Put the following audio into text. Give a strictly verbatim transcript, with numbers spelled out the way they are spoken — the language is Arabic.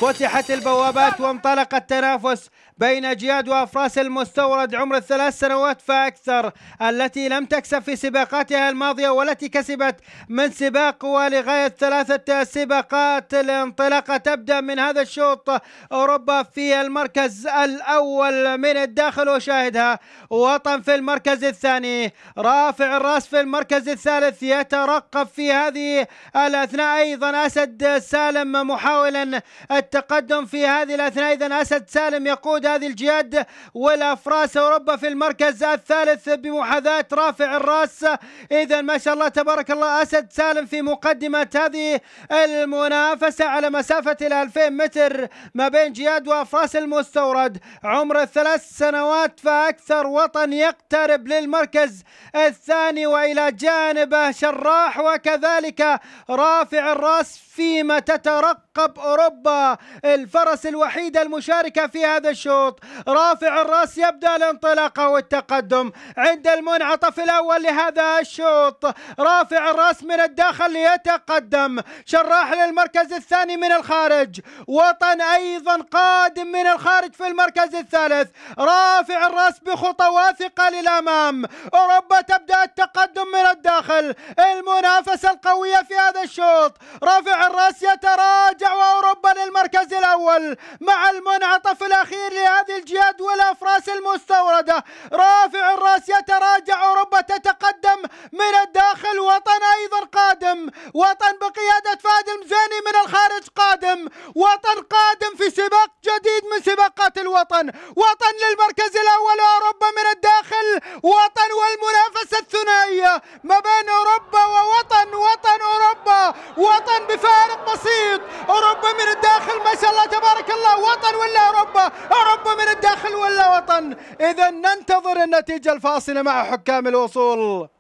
فتحت البوابات وانطلق التنافس بين جياد وأفراس المستورد عمر الثلاث سنوات فأكثر، التي لم تكسب في سباقاتها الماضية والتي كسبت من سباق ولغاية ثلاثة سباقات. الانطلاقة تبدأ من هذا الشوط. أوروبا في المركز الأول من الداخل وشاهدها، وطن في المركز الثاني، رافع الرأس في المركز الثالث. يترقب في هذه الأثناء أيضا أسد سالم محاولا التقدم في هذه الأثناء. إذن أسد سالم يقود هذه الجياد، والأفراس أوروبا في المركز الثالث بمحاذاة رافع الرأس. إذن ما شاء الله تبارك الله أسد سالم في مقدمة هذه المنافسة على مسافة الألفين متر ما بين جياد وأفراس المستورد عمر الثلاث سنوات فأكثر. وطن يقترب للمركز الثاني وإلى جانبه شراح وكذلك رافع الرأس، فيما تترقب أوروبا الفرس الوحيدة المشاركة في هذا الشوط. رافع الرأس يبدأ الانطلاقة والتقدم عند المنعطف الأول لهذا الشوط. رافع الرأس من الداخل يتقدم، شراح للمركز الثاني من الخارج، وطن أيضا قادم من الخارج في المركز الثالث. رافع الرأس بخطى واثقة للأمام. أوروبا تبدأ التقدم من الداخل. المنافسة القوية في هذا الشوط. رافع الرأس يتراجع وأوروبا للمركز الأول مع المنعطف الأخير لهذه الجياد والأفراس المستوردة. رافع الرأس يتراجع، أوروبا تتقدم من الداخل. وطن أيضا قادم، وطن بقيادة فهد المزيني من الخارج قادم. وطن قادم في سباق جديد من سباقات الوطن. وطن للمركز الأول، أوروبا من الداخل. وطن والمنافسة الثنائية ما بين أوروبا ووطن. وطن أوروبا، وطن بفارق بسيط. أوروبا من الداخل ما شاء الله تبارك الله، وطن ولا أوروبا؟ أوروبا من الداخل ولا وطن؟ إذا ننتظر النتيجة الفاصلة مع حكام الوصول.